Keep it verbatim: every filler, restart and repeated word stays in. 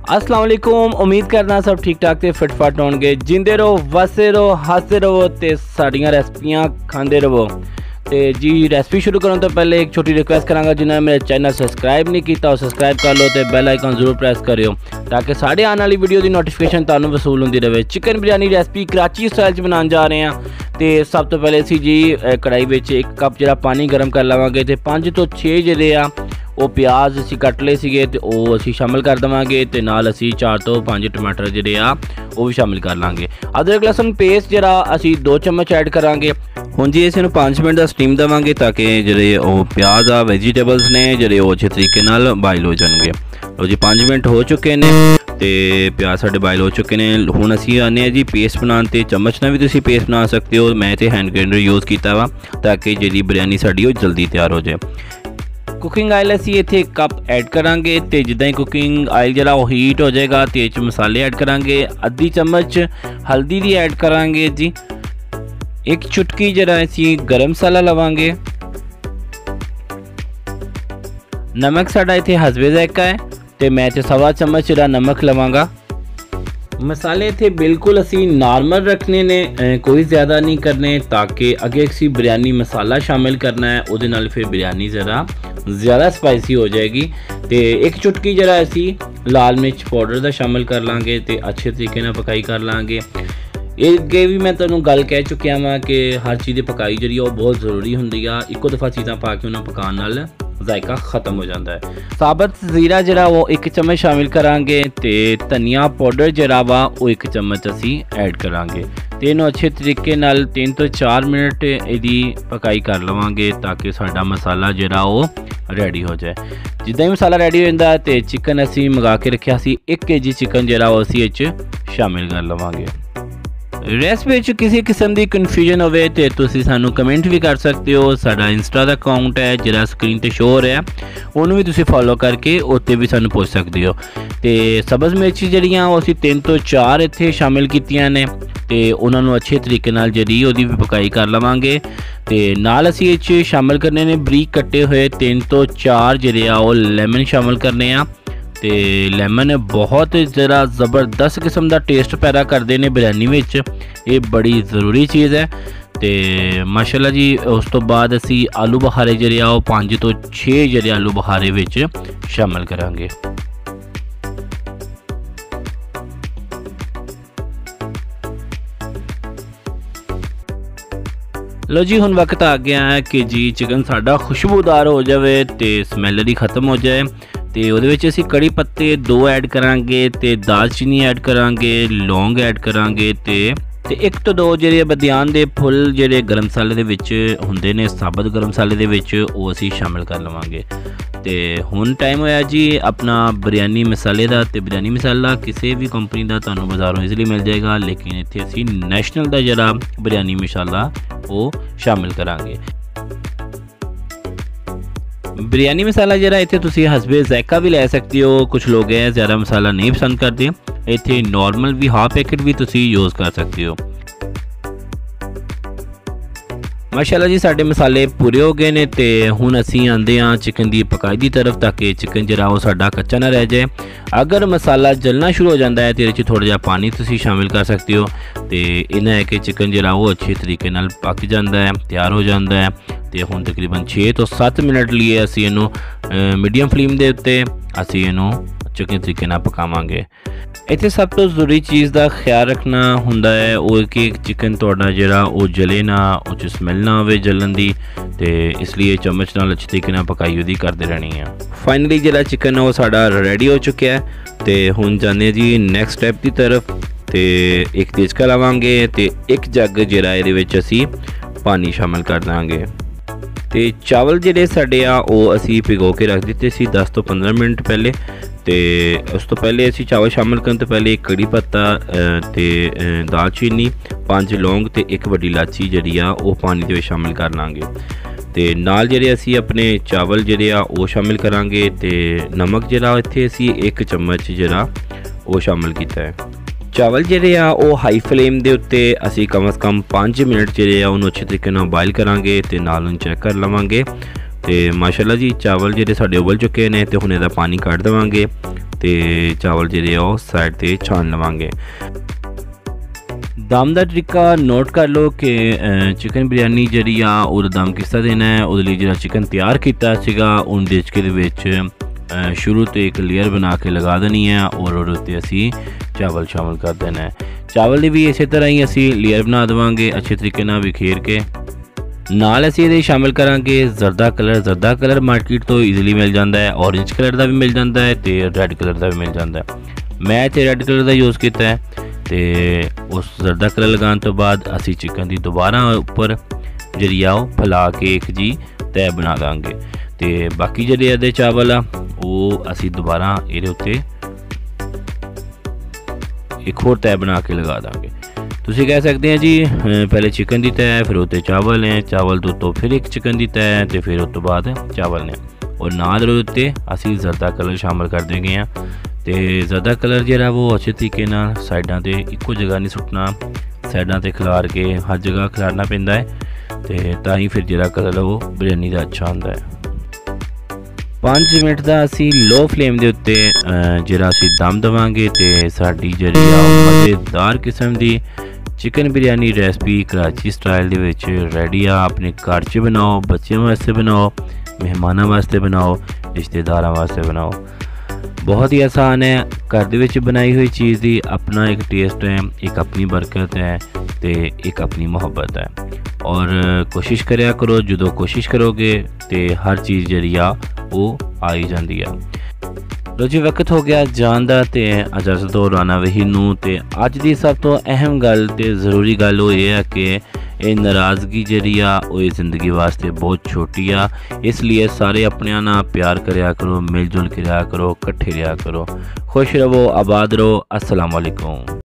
अस्सलाम वालेकुम। उम्मीद करना सब ठीक ठाक ते फिट फाट होणगे। जिंदे रहो, वसदे रहो, हसदे रहो ते साड़ियां रेसिपियां खांदे रहो। तो जी रेसिपी शुरू करने तो पहले एक छोटी रिक्वेस्ट करांगा, जिन्होंने मेरे चैनल सब्सक्राइब नहीं किया सब्सक्राइब कर लो तो बेल आइकन जरूर प्रेस करियो ताकि साढ़े आने वाली वीडियो की नोटिफिकेशन तुहानू वसूल होंदी रहे। Chicken biryani recipe Karachi style बनाने जा रहे हैं। तो सब तो पहले असी जी कढ़ाई में एक कप जो पानी गर्म कर लवांगे तो पाँच तो छे जे आ वो प्याज असी कट ले सीगे तो वो असी शामिल कर देवांगे तो नाल असी चार तो पाँच टमाटर जोड़े आ वो भी शामिल कर लाँगे। अदरक लहसुन पेस्ट जरा असी दो चम्मच ऐड करांगे। हुण जी इस पाँच मिनट का स्टीम देवांगे ताकि जोड़े वो प्याज आ वेजिटेबल्स ने जोड़े वो अच्छे तरीके नाल बॉयल हो जाएंगे। लो जी पाँच मिनट हो चुके हैं तो प्याज साढ़े बॉयल हो चुके हैं। हुण असी आने जी पेस्ट बनाने ते चम्मच नाल भी तुसीं पेस्ट बना सकते हो। मैं तो हैंड ग्राइंडर यूज़ किया वा ताकि जी बिरयानी साड़ी वो जल्दी तैयार हो जाए। कुकिंग आयल असी इत्थे एक कप ऐड करांगे तो जिद्दां ही कुकिंग आयल जरा वो हीट हो जाएगा तो इस मसाले ऐड करांगे। अद्धी चम्मच हल्दी दी ऐड करांगे जी। एक चुटकी जरा असी गरम मसाला लवांगे। नमक साडा इत्थे हसबे ज़ायका है तो मैं तो सवा चम्मच जरा नमक लवांगा। मसाले थे बिल्कुल असी नॉर्मल रखने ने, कोई ज़्यादा नहीं करने ताकि अगे असी बिरयानी मसाला शामिल करना है उहदे नाल फिर बिरयानी ज़रा ज़्यादा स्पाइसी हो जाएगी। तो एक चुटकी जरा असी लाल मिर्च पाउडर का शामिल कर लाँगे तो अच्छे तरीके नाल पकाई कर लाँगे। ये भी मैं तुहानू गल कह चुकिया वा कि हर चीज़ की पकाई जी बहुत जरूरी होंदी आ। इक्को दफ़ा चीज़ां पा के उन्हें पकाने नाल जायका ख़त्म हो जाता है। साबत जीरा जरा वो एक चम्मच शामिल करांगे तो धनिया पाउडर जरा वा वो एक चम्मच असी ऐड करांगे तो इन्हों अच्छे तरीके नाल तीन तो चार मिनट इहदी पकाई कर लवांगे ताकि साडा मसाला जरा वो रेडी हो जाए। जिद्दां ही मसाला रेडी हो जाता तो चिकन असी मंगा के रखिया सी एक के जी चिकन जरा वो असी इच शामिल कर लवांगे। रेसिपी किसी किस्म की कन्फ्यूजन होवे ते तुसी सानू कमेंट भी कर सकते हो। साडा इंस्टा का अकाउंट है जरा स्क्रीन ते शो हो रहा है, उन्होंने भी तुसी फॉलो करके उत्ते भी सानू पूछ सकते हो। तो सब्ज़ मिर्ची जड़ियाँ वो असी तीन तो चार इत्थे शामिल कीतियां ने तो उन्होंने अच्छे तरीके नाल जड़ी ओदी भी पकाई कर लवांगे। तो नाल असी इच शामिल करने ने बरीक कट्टे हुए तीन तो चार जड़े आ वो लैमन शामिल करने आ। तो लैमन बहुत ज़रा ज़बरदस्त किस्म का टेस्ट पैदा करते हैं बिरयानी में, ये बड़ी ज़रूरी चीज़ है। तो माशाल्लाह जी उस तो बाद असी आलू बुखारे जड़े आ पाँच तो छे जड़े आलू बुखारे विच शामिल करांगे। लो जी हुण वक्त आ गया है कि जी चिकन साडा खुशबूदार हो जाए तो स्मैल ही ख़त्म हो जाए। तो वो असी कड़ी पत्ते दो ऐड करांगे तो दालचीनी ऐड करांगे, लौंग ऐड करांगे तो एक तो दो जो बदियान के फुल जो गर्म मसाले दे विच हुंदे ने साबत गर्म मसाले दे विच वो असी शामिल कर लवांगे। तो हुण टाइम होया जी अपना बिरयानी मसाले का। तो बिरयानी मसाला किसी भी कंपनी का तुहानू बाज़ारों ईजिली मिल जाएगा, लेकिन इत्थे असी नैशनल का जरा बिरयानी मसाला वो शामिल करांगे। बिरयानी मसाला जरा इत्थे तुसी हसबे ज़ायका भी ले सकते हो। कुछ लोग हैं ज़्यादा मसाला नहीं पसंद करते, इत्थे नॉर्मल भी हाफ पैकेट भी तुसी यूज़ कर सकते हो। माशाल्लाह जी साडे मसाले पूरे हो गए ने तो हुण असी आंदे हां चिकन की पकाई की तरफ ताकि चिकन जरा वो साडा कच्चा ना रह जाए। अगर मसाला जलना शुरू हो जाता है तो ये थोड़ा जिहा पानी तुसी शामिल कर सकते हो। तो इन्हें है कि चिकन जरा वो अच्छे तरीके नाल पक जाता है, तैयार हो जाता है। तो हुण तकरीबन छे तो सत्त मिनट लिए असी इनू मीडियम फ्लेम के उत्ते असी इनू चंगे तरीके नाल पकावांगे। इत्थे सब तो जरूरी चीज़ का ख्याल रखना हुंदा है वो कि चिकन तुहाडा जिहड़ा वो जले ना, उस स्मैल ना आवे जलन दी। तो इसलिए चम्मच नाल अच्छे तरीके नाल पकाई उहदी करते रहनी है। फाइनली जिहड़ा चिकन है वो साडा रेडी हो चुका है। तो हुण जाने जी नैक्सट स्टैप की तरफ। तो एक तेजका लावांगे तो एक जग जिहड़ा इहदे विच असी पानी शामिल कर देंगे। तो चावल जिहड़े साडे आ वो असी भिगो के रख दिते सी दस तो पंद्रह मिनट पहले। तो उस तो पहले असी चावल शामिल करने तो पहले एक कड़ी पत्ता तो दालचीनी पाँच लौंग तो एक वड्डी इलाची जिहड़ी आ वो पानी दे विच शामिल कर लांगे। तो नाल जिहड़े असी अपने चावल जिहड़े आ वो शामिल करांगे। तो नमक जिहड़ा इत्थे असी एक चम्मच जिहड़ा वो शामिल कीता है। चावल जिहड़े आ वो हाई फ्लेम के उत्ते असी कम अज़ कम पाँच मिनट जिहड़े आ उन्होंने अच्छे तरीके नाल बॉयल करांगे तो नाल उन्हें चैक कर लवांगे। तो माशाल्लाह जी चावल जिहड़े साडे उबल चुके हैं तो हुण इहदा पानी कढ़ देवांगे। ਤੇ ਚਾਵਲ ਜਿਹੜੇ ਆ ਉਹ ਸਾਈਡ ਤੇ ਛਾਣ ਲਵਾਂਗੇ। ਦਮ ਦਾ ਤਰੀਕਾ ਨੋਟ ਕਰ ਲਓ ਕਿ ਚਿਕਨ ਬਿਰਿਆਨੀ ਜਿਹੜੀ ਆ ਉਹਦਾ ਦਮ ਕਿਸ ਤਰ੍ਹਾਂ ਦੇਣਾ ਹੈ। ਉਹਦੇ ਲਈ ਜਿਹੜਾ ਚਿਕਨ ਤਿਆਰ ਕੀਤਾ ਸੀਗਾ ਉਹਨੂੰ ਡਿਚਕੇ ਦੇ ਵਿੱਚ ਸ਼ੁਰੂ ਤੋਂ ਇੱਕ ਲੇਅਰ ਬਣਾ ਕੇ ਲਗਾ ਦੇਣੀ ਹੈ ਔਰ ਉਹਦੇ ਉੱਤੇ ਅਸੀਂ ਚਾਵਲ ਸ਼ਾਮਲ ਕਰ ਦੇਣਾ ਹੈ। ਚਾਵਲ ਦੀ ਵੀ ਇਸੇ ਤਰ੍ਹਾਂ ਹੀ ਅਸੀਂ ਲੇਅਰ ਬਣਾ ਦੇਵਾਂਗੇ ਅੱਛੇ ਤਰੀਕੇ ਨਾਲ ਵਿਖੇਰ ਕੇ। ਨਾਲ ਅਸੀਂ ਇਹਦੇ ਸ਼ਾਮਿਲ ਕਰਾਂਗੇ ਜ਼ਰਦਾ ਕਲਰ। ਜ਼ਰਦਾ ਕਲਰ ਮਾਰਕੀਟ ਤੋਂ ਈਜ਼ੀਲੀ ਮਿਲ ਜਾਂਦਾ ਹੈ, ਔਰੇਂਜ ਕਲਰ ਦਾ ਵੀ ਮਿਲ ਜਾਂਦਾ ਹੈ ਤੇ ਰੈੱਡ ਕਲਰ ਦਾ ਵੀ ਮਿਲ ਜਾਂਦਾ ਹੈ। ਮੈਂ ਇੱਥੇ ਰੈੱਡ ਕਲਰ ਦਾ ਯੂਜ਼ ਕੀਤਾ ਹੈ ਤੇ ਉਸ ਜ਼ਰਦਾ ਕਲਰ ਲਗਾਉਣ ਤੋਂ ਬਾਅਦ ਅਸੀਂ ਚਿਕਨ ਦੀ ਦੁਬਾਰਾ ਉੱਪਰ ਜਿਹੜੀ ਆ ਉਹ ਫੈਲਾ ਕੇ ਇੱਕ ਜੀ ਤਹਿ ਬਣਾ ਦਾਂਗੇ ਤੇ ਬਾਕੀ ਜਿਹੜੇ ਇਹਦੇ ਚਾਵਲ ਆ ਉਹ ਅਸੀਂ ਦੁਬਾਰਾ ਇਹਦੇ ਉੱਤੇ ਇੱਕ ਹੋਰ ਤਹਿ ਬਣਾ ਕੇ ਲਗਾ ਦਾਂਗੇ। ਤੁਸੀਂ ਕਹਿ ਸਕਦੇ ਆ ਜੀ ਪਹਿਲੇ ਚਿਕਨ ਦੀ ਤਹਿ, ਫਿਰ ਉੱਤੇ ਚਾਵਲ ਨੇ, ਚਾਵਲ ਤੋਂ ਉੱਤੋਂ ਫਿਰ ਇੱਕ ਚਿਕਨ ਦੀ ਤਹਿ ਤੇ ਫਿਰ ਉਸ ਤੋਂ ਬਾਅਦ ਚਾਵਲ ਨੇ ਔਰ ਨਾਲ ਉਹਦੇ ਉੱਤੇ ਅਸੀਂ ਜ਼ਰਦਾ ਕਲਰ ਸ਼ਾਮਲ ਕਰ ਦੇਂਗੇ ਆ ਤੇ ਜ਼ਰਦਾ ਕਲਰ ਜਿਹੜਾ ਉਹ ਅੱਛੇ ਤਰੀਕੇ ਨਾਲ ਸਾਈਡਾਂ ਤੇ ਇੱਕੋ ਜਗ੍ਹਾ ਨਹੀਂ ਸੁੱਟਣਾ, ਸਾਈਡਾਂ ਤੇ ਖਿਲਾਰ ਕੇ ਹਰ ਜਗ੍ਹਾ ਖਿਲਾਰਨਾ ਪੈਂਦਾ ਹੈ ਤੇ ਤਾਂ ਹੀ ਫਿਰ ਜਿਹੜਾ ਕਲਰ ਉਹ ਬਿਰਿਆਨੀ ਦਾ ਅੱਛਾ ਹੁੰਦਾ ਹੈ। ਪੰਜ ਮਿੰਟ ਦਾ ਅਸੀਂ ਲੋ ਫਲੇਮ ਦੇ ਉੱਤੇ ਜਿਹੜਾ ਅਸੀਂ ਦਮ ਦੇਵਾਂਗੇ ਤੇ ਸਾਡੀ ਜਿਹੜੀ ਆ ਮਜ਼ੇਦਾਰ ਕਿਸਮ ਦੀ chicken biryani recipe Karachi style ਦੇ ਵਿੱਚ ਰੈਡੀ ਆ। ਆਪਣੇ ਘਰ 'ਚ ਬਣਾਓ, ਬੱਚਿਆਂ ਵਾਸਤੇ ਬਣਾਓ, ਮਹਿਮਾਨਾਂ ਵਾਸਤੇ ਬਣਾਓ, ਰਿਸ਼ਤੇਦਾਰਾਂ ਵਾਸਤੇ ਬਣਾਓ। बहुत ही आसान है। घर ਦੇ ਵਿੱਚ बनाई हुई चीज़ की अपना एक टेस्ट है, एक अपनी बरकत है तो एक अपनी मुहब्बत है। और कोशिश करया करो, जो कोशिश करोगे तो हर चीज़ जी आ वो आई जाती है। लो जी वक्त हो गया जान दा ते इजाज़त हो राना वही नूं ते अज दी सब तो अहम गल ते ज़रूरी गल वो ये है कि ये नाराज़गी जी आ ज़िंदगी वास्ते बहुत छोटी आ, इसलिए सारे अपने ना प्यार करया करो, मिलजुल के रहा करो, कट्ठे रहा करो। खुश रहो, आबाद रहो। अस्सलाम वालेकुम।